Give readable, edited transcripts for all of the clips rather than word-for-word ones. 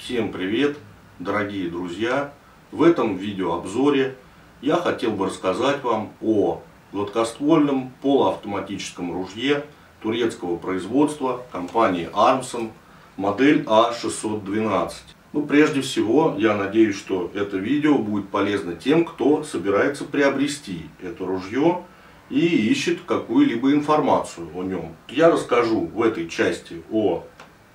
Всем привет, дорогие друзья! В этом видеообзоре я хотел бы рассказать вам о гладкоствольном полуавтоматическом ружье турецкого производства компании Armson, модель А612. Прежде всего, я надеюсь, что это видео будет полезно тем, кто собирается приобрести это ружье и ищет какую-либо информацию о нем. Я расскажу в этой части о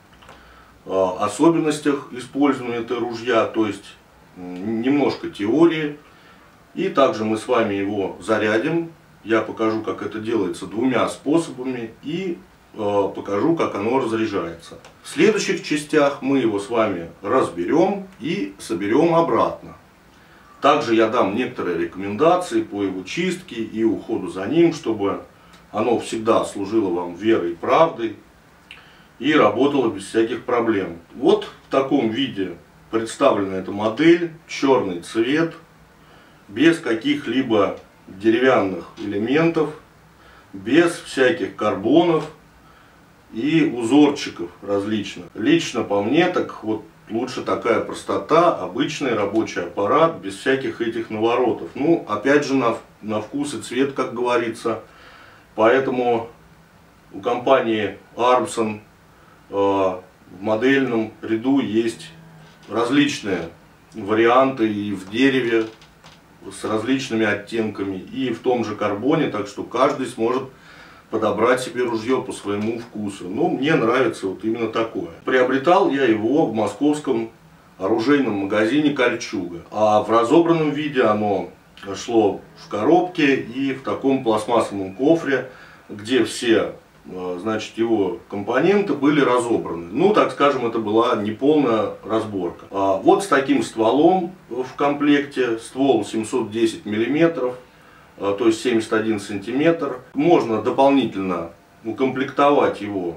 особенностях использования этого ружья, то есть немножко теории. И также мы с вами его зарядим. Я покажу, как это делается двумя способами, и покажу, как оно разряжается. В следующих частях мы его с вами разберем и соберем обратно. Также я дам некоторые рекомендации по его чистке и уходу за ним, чтобы оно всегда служило вам верой и правдой и работала без всяких проблем. Вот в таком виде представлена эта модель, черный цвет, без каких-либо деревянных элементов, без всяких карбонов и узорчиков различных. Лично по мне, так вот лучше такая простота, обычный рабочий аппарат, без всяких этих наворотов. Опять же, на вкус и цвет, как говорится. Поэтому у компании Armson в модельном ряду есть различные варианты и в дереве с различными оттенками, и в том же карбоне, так что каждый сможет подобрать себе ружье по своему вкусу. Мне нравится вот именно такое. Приобретал я его в московском оружейном магазине «Кольчуга», а в разобранном виде оно шло в коробке и в таком пластмассовом кофре, где все его компоненты были разобраны. Так скажем, это была неполная разборка. Вот с таким стволом в комплекте, ствол 710 мм, то есть 71 сантиметр. Можно дополнительно укомплектовать его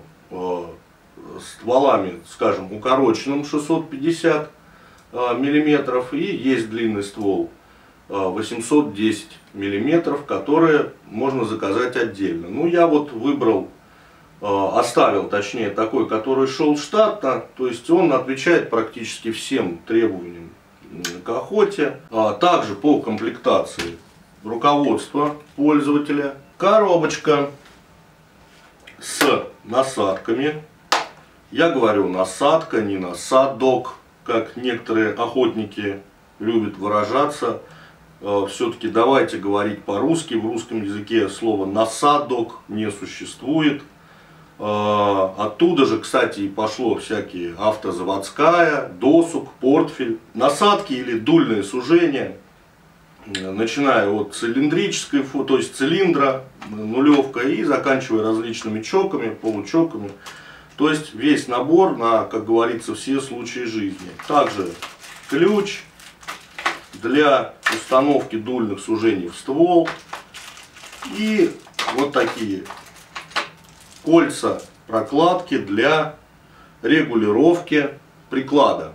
стволами, скажем, укороченным 650 мм, и есть длинный ствол 810 мм, которые можно заказать отдельно. Я вот выбрал, оставил точнее такой, который шел штатно, то есть он отвечает практически всем требованиям к охоте. Также по комплектации руководство пользователя, коробочка с насадками. Я говорю насадка, не насадок, как некоторые охотники любят выражаться. Все-таки давайте говорить по-русски. В русском языке слова насадок не существует. Оттуда же, кстати, и пошло всякие автозаводская, досуг, портфель. Насадки или дульные сужения, начиная от цилиндрической, то есть цилиндра, нулевка, и заканчивая различными чоками, получоками. То есть весь набор на, как говорится, все случаи жизни. Также ключ для установки дульных сужений в ствол. И вот такие кольца прокладки для регулировки приклада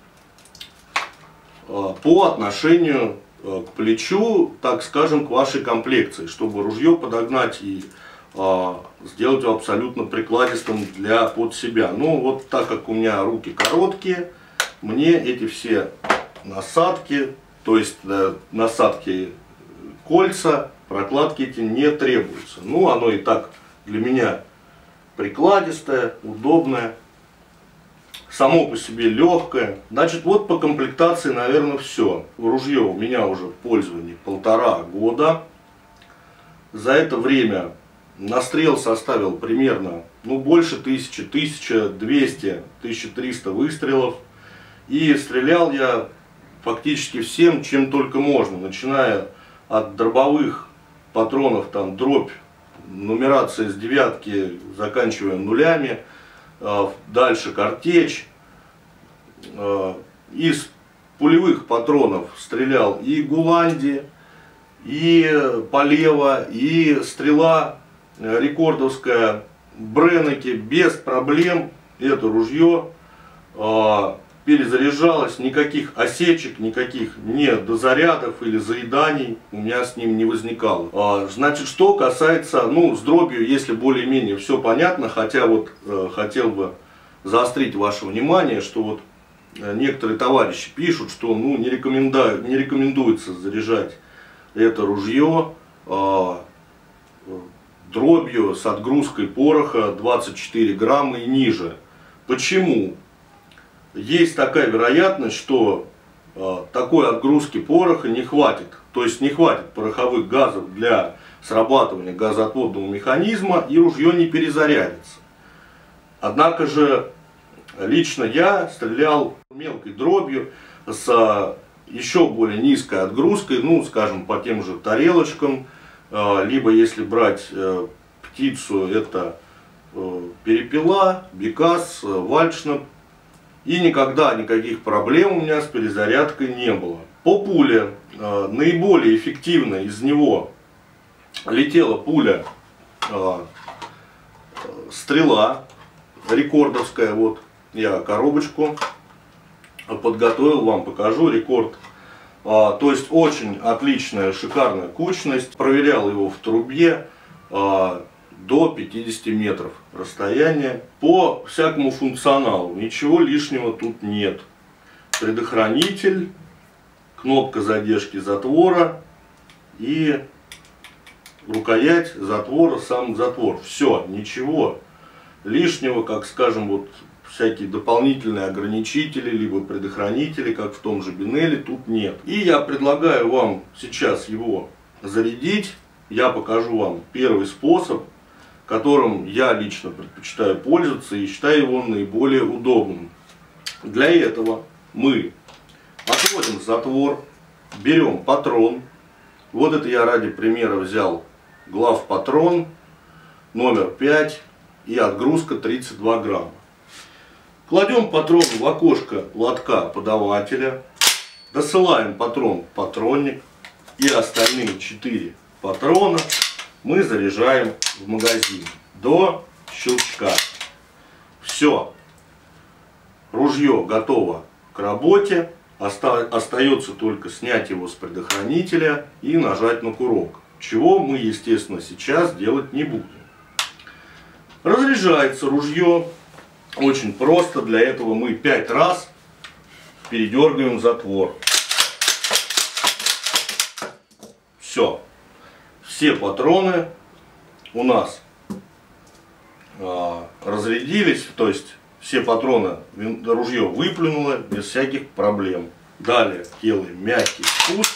по отношению к плечу, так скажем, к вашей комплекции, чтобы ружье подогнать и сделать его абсолютно прикладистым под себя. Вот так как у меня руки короткие, мне эти все насадки, то есть насадки, кольца, прокладки эти не требуются. Оно и так для меня прикладистое, удобное, само по себе легкое. Вот по комплектации, наверное, все. Ружье у меня уже в пользовании 1,5 года. За это время настрел составил примерно больше 1000, 1200, 1300 выстрелов. И стрелял я фактически всем, чем только можно, начиная от дробовых патронов, дробь, нумерация с девятки, заканчивая нулями, дальше картечь. Из пулевых патронов стрелял и Гуланди, и Полева, и стрела рекордовская Бренеки. Без проблем это ружье перезаряжалось, никаких осечек, никаких недозарядов или заеданий у меня с ним не возникало. Что касается, с дробью, если более-менее все понятно, хотя хотел бы заострить ваше внимание, что некоторые товарищи пишут, что ну, не рекомендуется заряжать это ружье дробью с отгрузкой пороха 24 грамма и ниже. Почему? Есть такая вероятность, что такой отгрузки пороха не хватит. То есть не хватит пороховых газов для срабатывания газоотводного механизма, и ружье не перезарядится. Однако же лично я стрелял мелкой дробью с еще более низкой отгрузкой, ну скажем по тем же тарелочкам, либо если брать птицу, это перепела, бекас, вальшнап. И никогда никаких проблем у меня с перезарядкой не было. По пуле наиболее эффективно из него летела пуля стрела рекордовская. Вот я коробочку подготовил, вам покажу рекорд. То есть очень отличная, шикарная кучность. Проверял его в трубе до 50 метров расстояния. По всякому функционалу ничего лишнего тут нет. Предохранитель, кнопка задержки затвора и рукоять затвора, сам затвор. Все, ничего лишнего, как скажем, вот всякие дополнительные ограничители, либо предохранители, как в том же Бенелли, тут нет. И я предлагаю вам сейчас его зарядить. Я покажу вам первый способ, которым я лично предпочитаю пользоваться и считаю его наиболее удобным. Для этого мы отводим затвор, берем патрон. Вот это я ради примера взял главпатрон номер 5 и отгрузка 32 грамма. Кладем патрон в окошко лотка подавателя, досылаем патрон в патронник, и остальные 4 патрона мы заряжаем в магазин до щелчка. Все, ружье готово к работе, остается только снять его с предохранителя и нажать на курок, чего мы, естественно, сейчас делать не будем. Разряжается ружье очень просто. Для этого мы 5 раз передергиваем затвор. Все патроны у нас разрядились, то есть все патроны ружье выплюнуло без всяких проблем. Далее делаем мягкий спуск,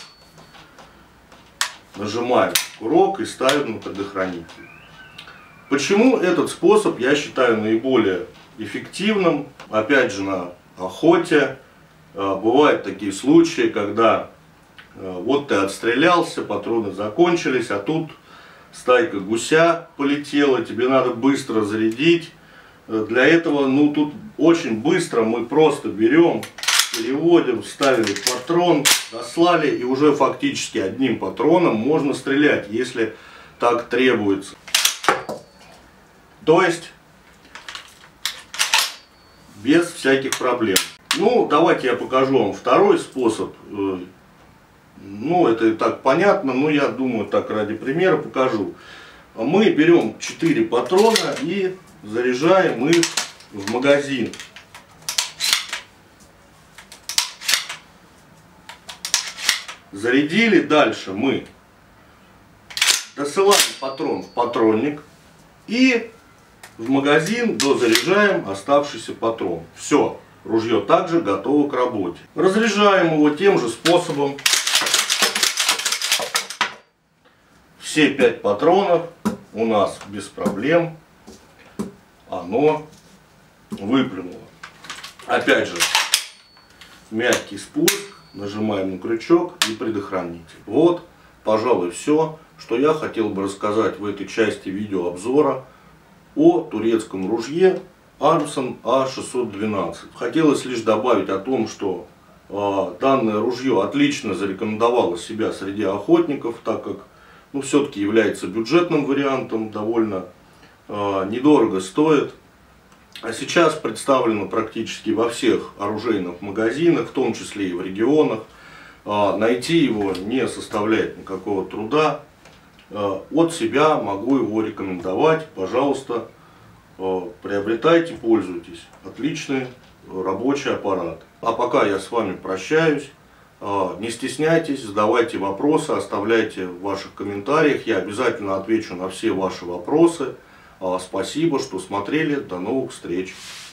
нажимаем курок и ставим на предохранитель. Почему этот способ я считаю наиболее эффективным? Опять же, на охоте бывают такие случаи, когда вот ты отстрелялся, патроны закончились, а тут стайка гуся полетела, тебе надо быстро зарядить. Для этого, ну, тут очень быстро мы просто берем, переводим, вставили патрон, дослали, и уже фактически одним патроном можно стрелять, если так требуется. То есть без всяких проблем. Ну, давайте я покажу вам второй способ. Ну, это и так понятно, но я думаю, так ради примера покажу. Мы берем 4 патрона и заряжаем их в магазин. Зарядили, дальше мы досылаем патрон в патронник и в магазин дозаряжаем оставшийся патрон. Все, ружье также готово к работе. Разряжаем его тем же способом. Все 5 патронов у нас без проблем оно выплюнуло. Опять же, мягкий спуск, нажимаем на крючок и предохранитель. Вот, пожалуй, все, что я хотел бы рассказать в этой части видеообзора о турецком ружье Armson A612. Хотелось лишь добавить о том, что данное ружье отлично зарекомендовало себя среди охотников, так как все-таки является бюджетным вариантом, довольно недорого стоит. А сейчас представлено практически во всех оружейных магазинах, в том числе и в регионах. Найти его не составляет никакого труда. От себя могу его рекомендовать. Пожалуйста, приобретайте, пользуйтесь. Отличный рабочий аппарат. А пока я с вами прощаюсь. Не стесняйтесь, задавайте вопросы, оставляйте в ваших комментариях. Я обязательно отвечу на все ваши вопросы. Спасибо, что смотрели. До новых встреч.